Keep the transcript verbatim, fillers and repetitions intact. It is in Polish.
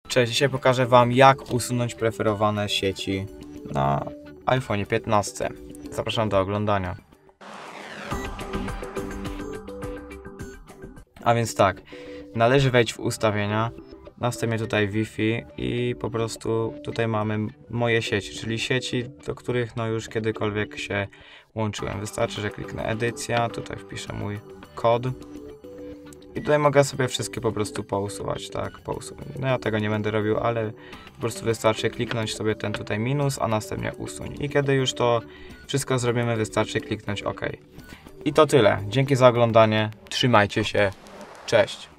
Cześć, dzisiaj pokażę Wam, jak usunąć preferowane sieci na iPhone piętnaście. Zapraszam do oglądania. A więc tak, należy wejść w ustawienia, następnie tutaj Wi-Fi i po prostu tutaj mamy moje sieci, czyli sieci, do których no już kiedykolwiek się łączyłem. Wystarczy, że kliknę edycja, tutaj wpiszę mój kod. I tutaj mogę sobie wszystkie po prostu pousuwać, tak, pousuwać. No ja tego nie będę robił, ale po prostu wystarczy kliknąć sobie ten tutaj minus, a następnie usuń. I kiedy już to wszystko zrobimy, wystarczy kliknąć OK. I to tyle. Dzięki za oglądanie. Trzymajcie się. Cześć.